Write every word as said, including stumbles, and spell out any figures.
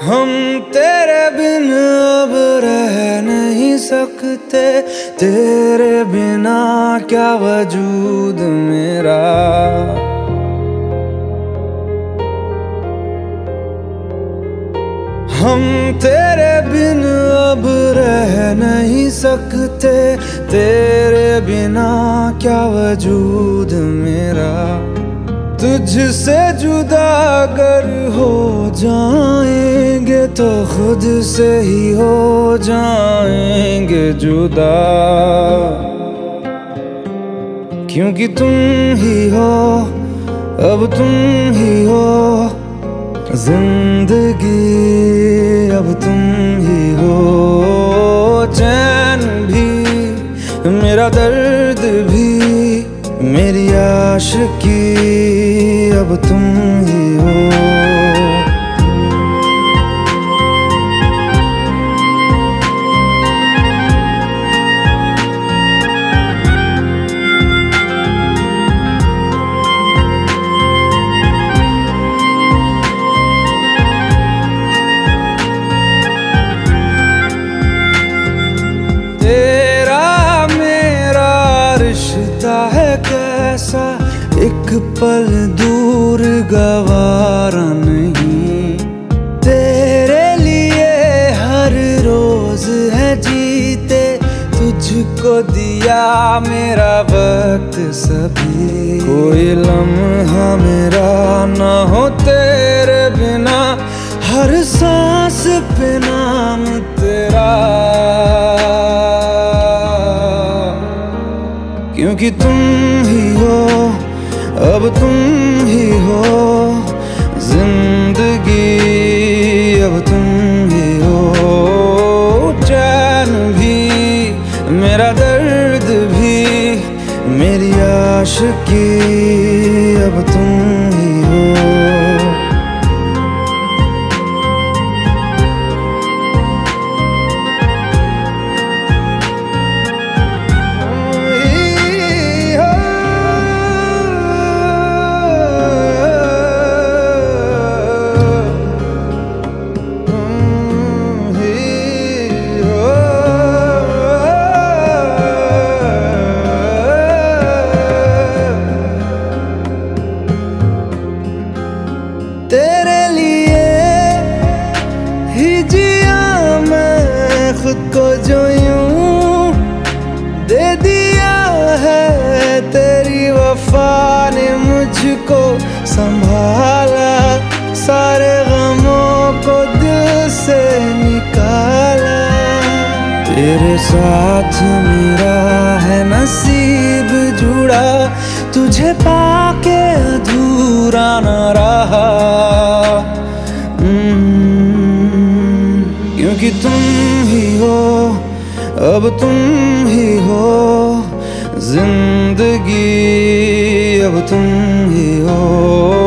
हम तेरे बिन अब रह नहीं सकते, तेरे बिना क्या वजूद मेरा। हम तेरे बिन अब रह नहीं सकते, तेरे बिना क्या वजूद मेरा। तुझसे जुदा अगर हो जाएंगे तो खुद से ही हो जाएंगे जुदा, क्योंकि तुम ही हो, अब तुम ही हो जिंदगी, अब तुम ही हो। चैन भी मेरा दर्द भी मेरी आशिकी, अब तुम ही हो। तेरा मेरा रिश्ता है कैसा, एक पल दूर गवारा नहीं। तेरे लिए हर रोज है जीते, तुझको दिया मेरा वक्त सभी। कोई लम्हा मेरा ना हो तेरे बिना, हर सांस पे नाम तेरा, क्योंकि तुम ही हो, अब तुम ही हो जिंदगी, अब तुम ही हो। चैन भी मेरा दर्द भी मेरी आशिकी, अब तुम ही हो। तेरे लिए ही जिया मैं खुद को, जो यूं दे दिया है तेरी वफा ने मुझको संभाला। सारे गमों को दिल से निकाला, तेरे साथ मेरा है नसीब जुड़ा, तुझे पाके अधूरा न रहा। क्योंकि तुम ही हो, अब तुम ही हो जिंदगी, अब तुम ही हो।